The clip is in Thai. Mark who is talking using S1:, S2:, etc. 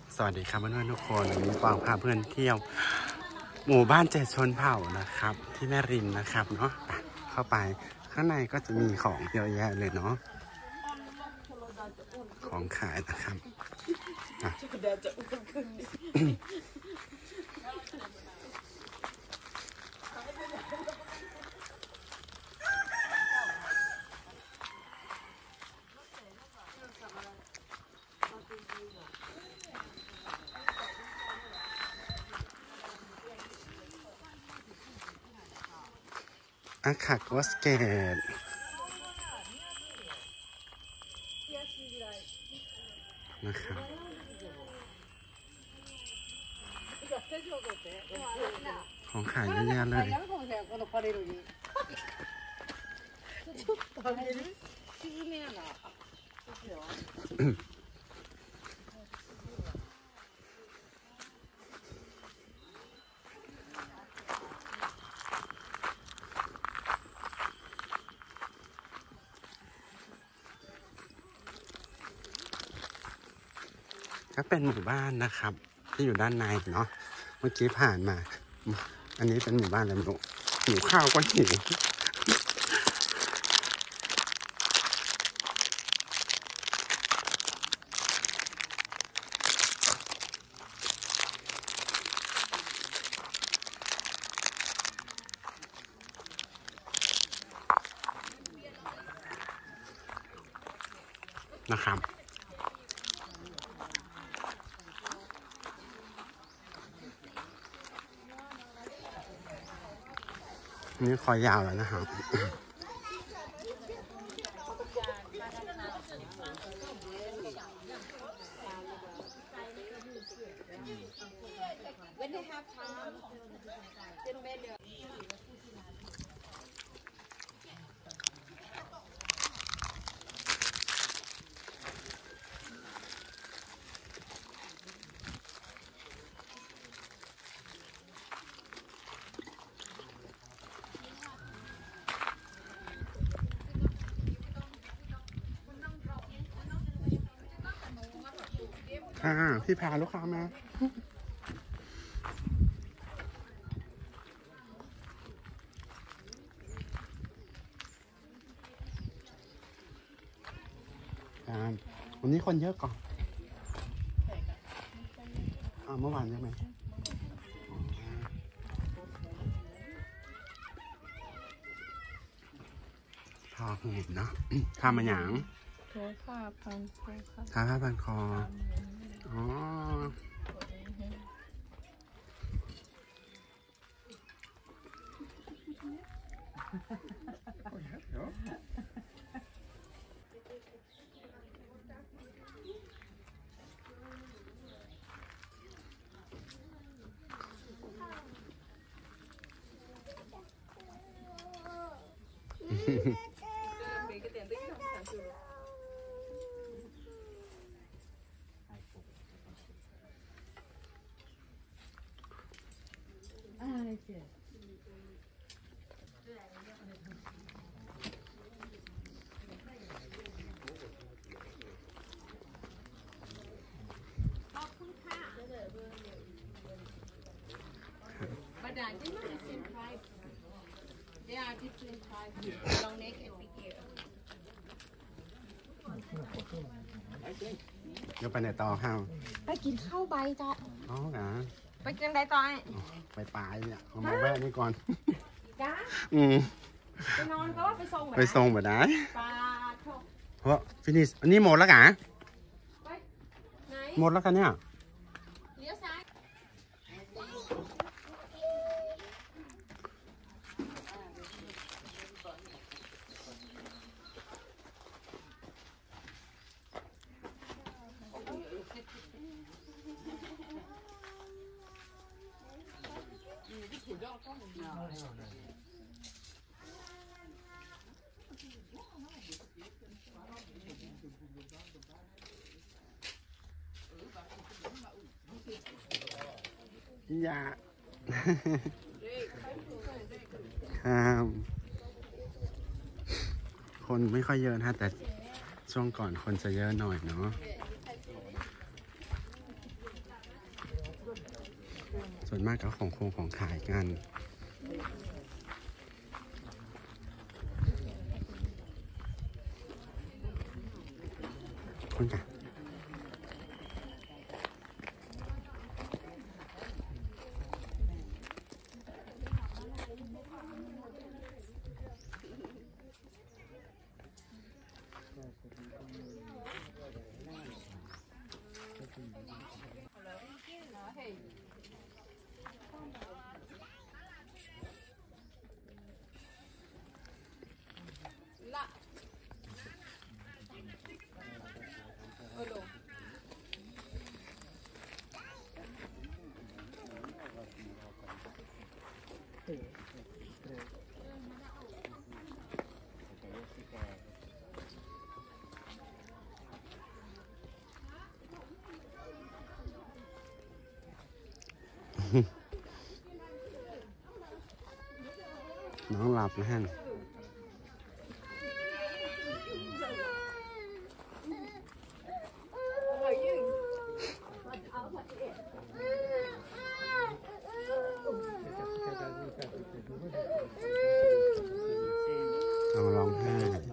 S1: สวัสดีครับเพื่อนๆทุกคนวันนี้กวางพาเพื่อนเที่ยวหมู่บ้าน7ชนเผ่านะครับที่แม่ริมนะครับเนาะเข้าไปข้างในก็จะมีของเยอะแยะเลยเนาะของขายนะครับอาคาโกสเกตนะครับของขายเยอะแยะเลยก็เป็นหมู่บ้านนะครับที่อยู่ด้านในเนาะเมื่อกี้ผ่านมาอันนี้เป็นหมู่บ้านอะไรไม่รู้หิวข้าวก็หิวนะครับนี่คอยาวแล้วนะครับพี่พาลูกค้ามาวันนี้คนเยอะก่อนเมื่อวานใช่ไหมพาหูเนาะทำมาหยางผ้าพันคอผ้าพันคออ๋อเดี๋ยวไปไหนต่อข้าว
S2: ไปกินข้าวใบต่อ
S1: อ๋อเหรอ
S2: ไปกินใบต่อ
S1: ไปปลายเนี่ยเอามาแวะนี่ก่อน
S2: จ้าไปนอนก็ว่าไปส่ง
S1: แบบได้
S2: ปลาทก
S1: เพราะฟินิชอันนี้หมดแล้วกะหมดแล้วกันเนี่ย
S2: เลี้ยวซ้าย
S1: อย่าครับคนไม่ค่อยเยอะนะแต่ช่วงก่อนคนจะเยอะหน่อยเนาะส่วนมากก็ของโครงของขายกันคุณค่ะน้องหลับนะฮะน้องร้องไห้